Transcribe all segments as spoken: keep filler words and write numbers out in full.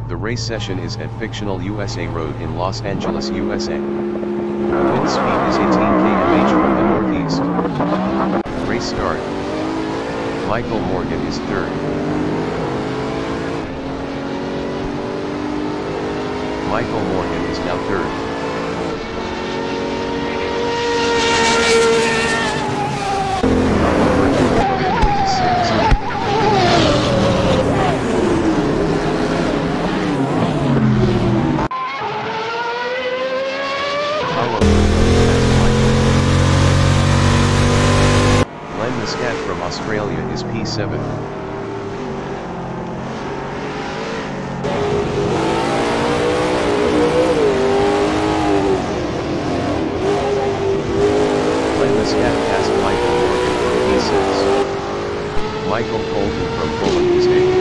The race session is at fictional U S A Road in Los Angeles, U S A. Wind speed is eighteen kilometers per hour from the northeast. Race start. Michael Morgan is third. Michael Morgan is now third. From Australia is P seven. Glenn Muscat passed Michael Morgan from P six. Michael Colton from Poland is eighth.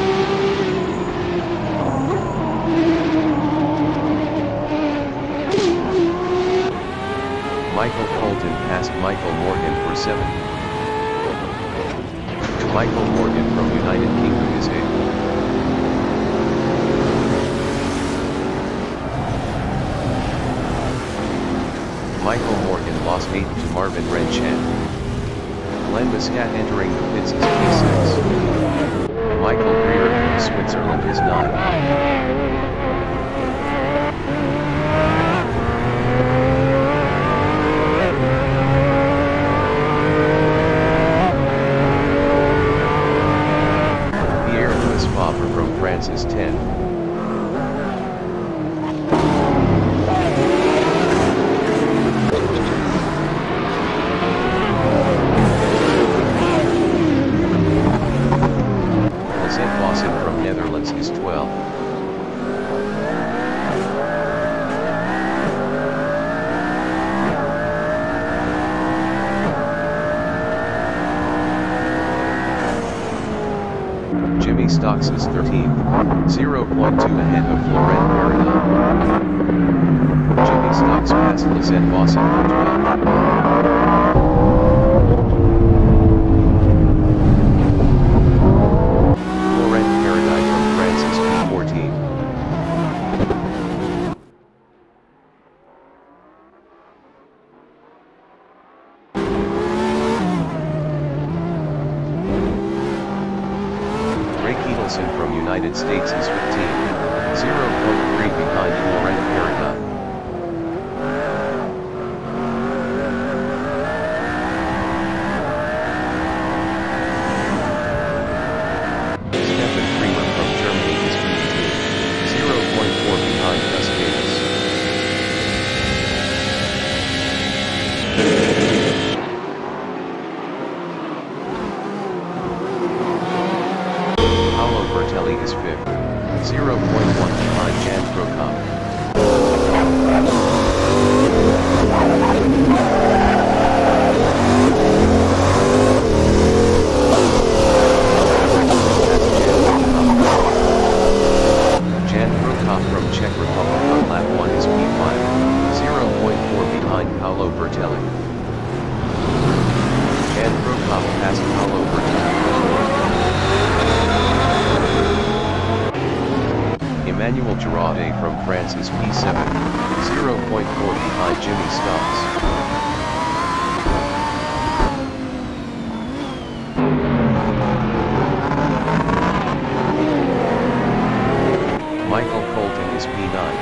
Michael Colton passed Michael Morgan for seventh. Michael Morgan from United Kingdom is eighth. Michael Morgan lost eighth to Marvin Renchan. Glenn Muscat entering the pits is P six. Michael Greer from Switzerland is ninth. From France is ten. Lizette Vossen from Netherlands is twelve. Jimmy Stocks is thirteenth, zero point two ahead of Florent Paradin. Jimmy Stocks passed Lizette Vossen for twelfth. Florent Paradin from France is P fourteen. From United States is fifteen, zero point three behind Florent Paradin. Stefan Creamer from Germany is fifteen, zero point four behind Gus Davis. Bertelli is fifth, zero point one behind Jan Prokop. Jan Prokop from Czech Republic on lap one is P five, zero point four behind Paolo Bertelli. Jan Prokop passed Paolo Bertelli. Emmanuel Giraudet from France is P seven, zero point four behind Jimmy Stocks. Michael Colton is P nine.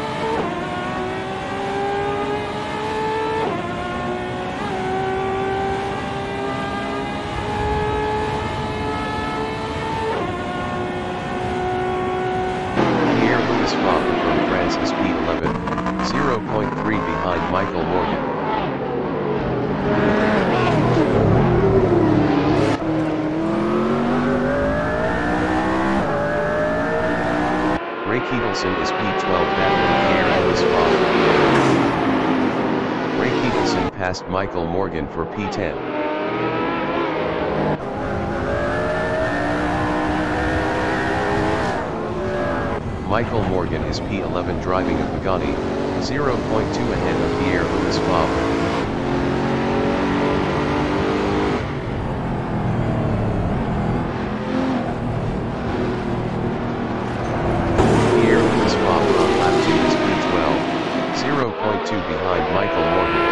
From France is P eleven, zero point three behind Michael Morgan. Ray Keitelson is P twelve battling Pierre Louis Fabre. Ray Keitelson passed Michael Morgan for P ten. Michael Morgan is P eleven driving a Pagani, zero point two ahead of Pierre Louis Fabre. Michael Morgan.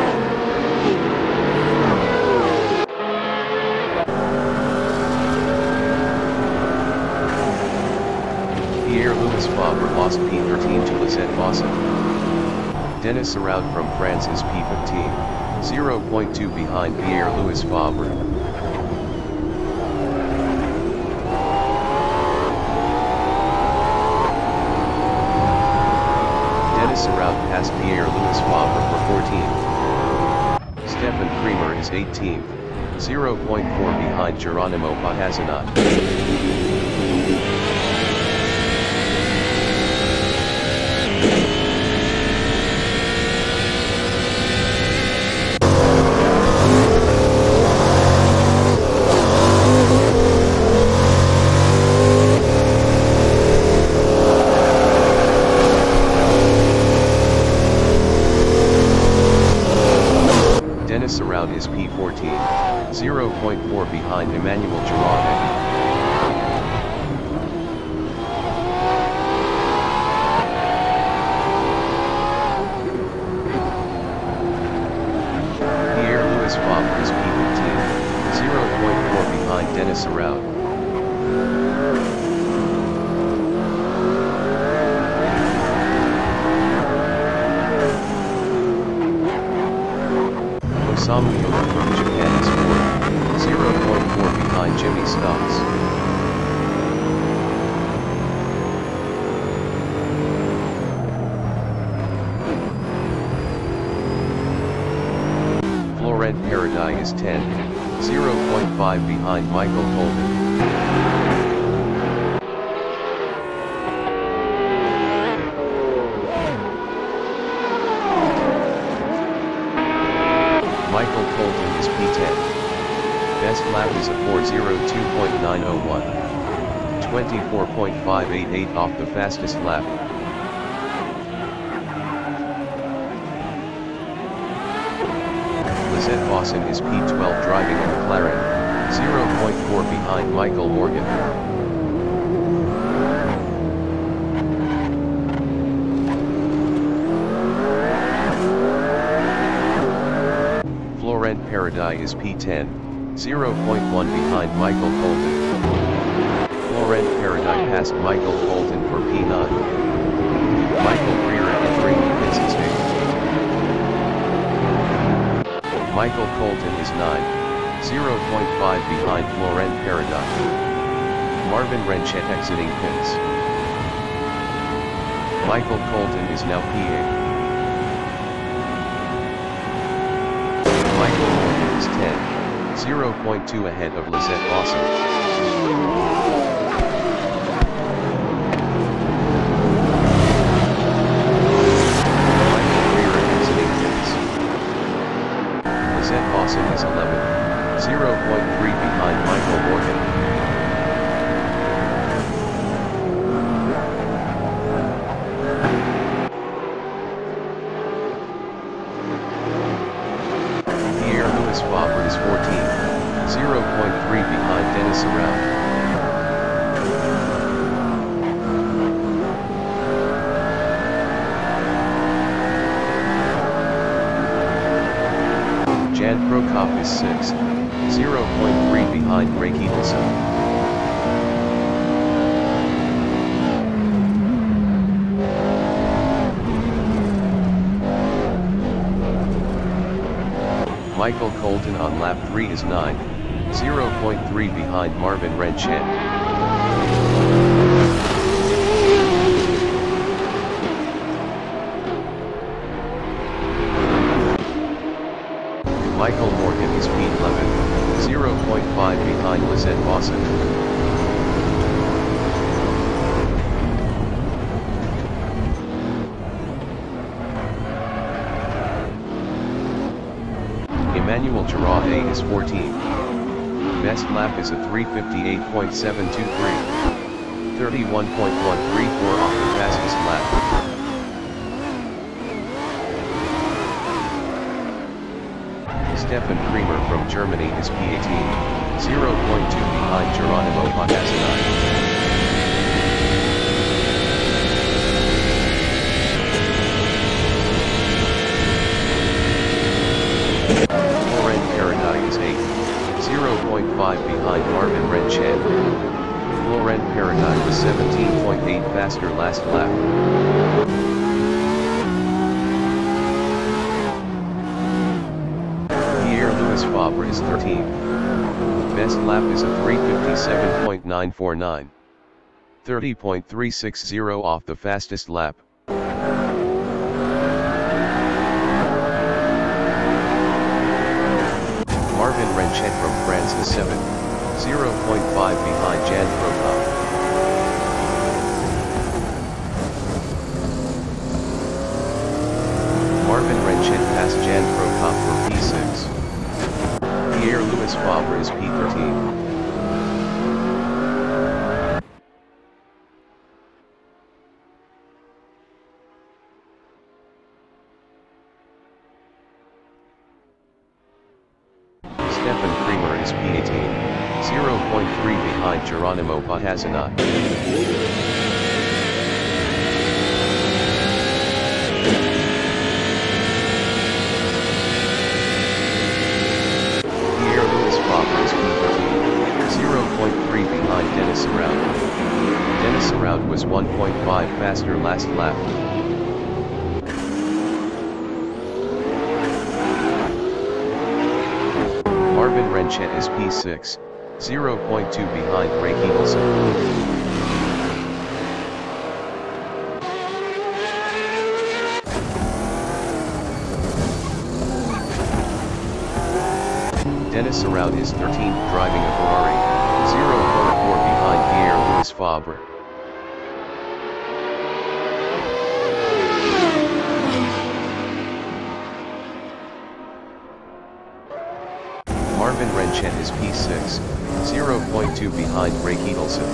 Pierre-Louis Fabre lost P thirteen to Lisette Bosson. Denis Saraud from France is P fifteen, zero point two behind Pierre-Louis Fabre. Denis Saraud passed Pierre-Louis Fabre for fourteenth. Stefan Kremer is eighteenth, zero point four behind Geronimo Bahazanat. Saraud is P fourteen, zero point four behind Emmanuel Giraudet. Pierre-Louis Fabre is P fifteen, zero point four behind Denis Saraud. Osamu Yoda from Japan is fourth, zero point four behind Jimmy Stocks. Florent Paradis is tenth, zero point five behind Michael Colton. Michael Colton is P ten. Best lap is a four oh two point nine oh one. twenty-four point five eight eight off the fastest lap. Lisette Bosson is P twelve driving a McLaren, zero point four behind Michael Morgan. Florent Paradis is P ten, zero point one behind Michael Colton. Florent Paradis passed Michael Colton for P nine. Michael Breera entering the pits is eighth. Michael Colton is nine, zero point five behind Florent Paradis. Marvin Renchet exiting pits. Michael Colton is now P eight. Michael Morgan is ten, zero point two ahead of Lisette Bosson. Michael Breera exiting pits. Lisette Bosson is eleven, zero point three behind Michael Morgan. Pierre-Louis Fabre is fourteen, zero point three behind Denis Saraud. Jan Prokop is sixth, zero point three behind Ray Ketelsen. Michael Colton on lap three is nine, zero point three behind Marvin Renchet. Michael Morgan is P eleven, zero point five behind Lisette Bosson. Emmanuel Giraudet is fourteen. Best lap is a three fifty-eight point seven two three. thirty-one point one three four off the fastest lap. Stefan Kremer from Germany is P eighteen, zero point two behind Geronimo Bahazanat. behind Marvin Renchet. Laurent Perrigot was seventeen point eight faster last lap. Pierre-Louis Fabre is thirteenth. Best lap is a three fifty-seven point nine four nine. thirty point three six zero off the fastest lap. Marvin Renchet from France is seventh, zero point five behind Jan Prokop. Marvin Renchet passed Jan Prokop for P six. Pierre-Louis Fabre is P thirteen. Stefan Creamer is P eighteen, zero point three behind Geronimo Bahazanat. Pierre-Louis Fabre is P thirteen, zero point three behind Dennis Arroud. Dennis Arroud was one point five faster last lap. Marvin Renchet is P six, zero point two behind Ray Keitelson. Dennis Arroud is thirteenth driving a Ferrari, zero point four behind Pierre-Louis Fabre. Marvin Renchet is P six, zero point two behind Ray Keitelson.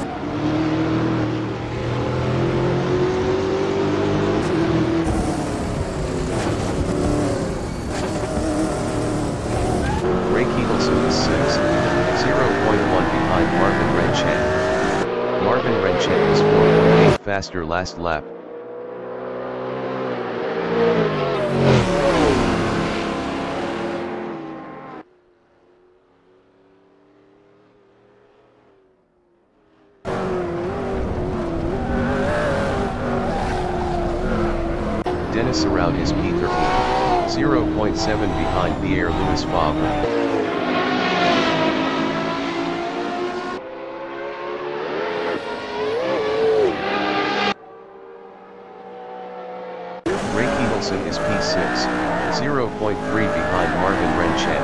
Ray Keitelson is sixth, zero point one behind Marvin Renchet. Marvin Renchet is four point eight faster last lap. Dennis Arroud is P thirteen, zero point seven behind Pierre-Louis Fabre. Ray Keitelson is P six, zero point three behind Marvin Renchet.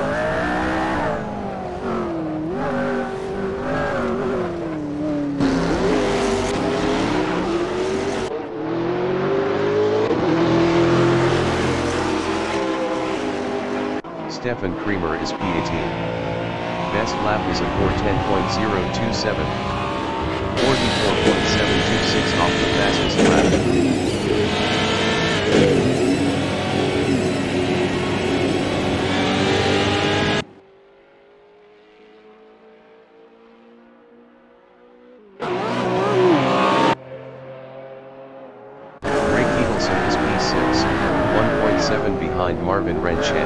Stefan Creamer is P eighteen. Best lap is a four ten point zero two seven. forty-four point seven two six off the fastest lap. Ray Keitelson is P six, one point seven behind Marvin Renchet.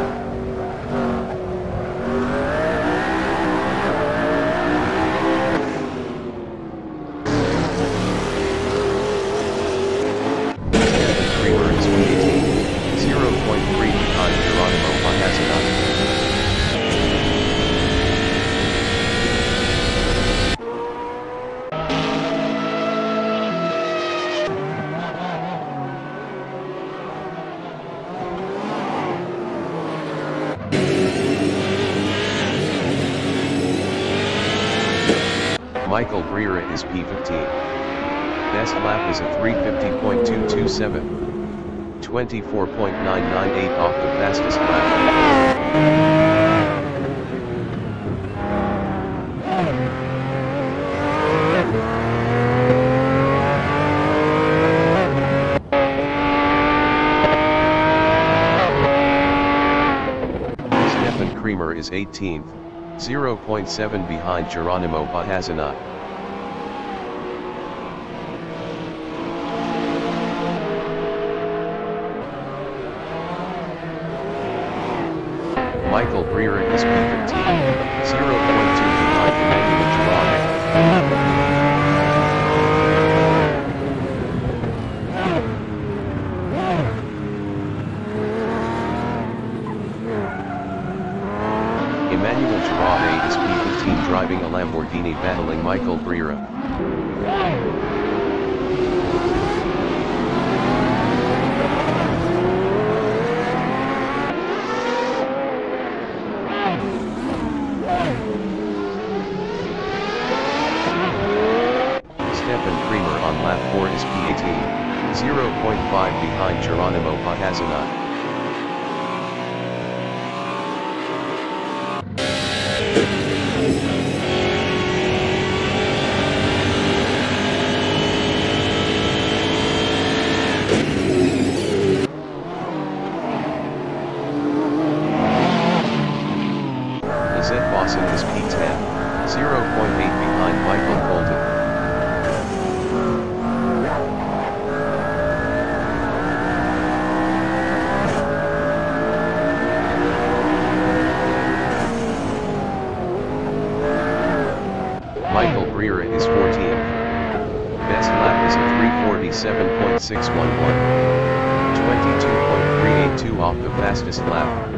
Michael Breera is P fifteen. Best lap is a three fifty point two two seven. twenty-four point nine nine eight off the fastest lap. Stefan Creamer is eighteenth, zero point seven behind Geronimo Bahazanat. Michael Breera is P fifteen, zero point two behind Emmanuel Girardet. Emmanuel Girardet is P fifteen driving a Lamborghini battling Michael Breira. Stefan Creamer on lap four is P eighteen, zero point five behind Geronimo Pahazanat. Is P ten, zero point eight behind Michael Colton. Michael Breira is fourteenth. Best lap is a three forty-seven point six one one. twenty-two point three eight two off the fastest lap.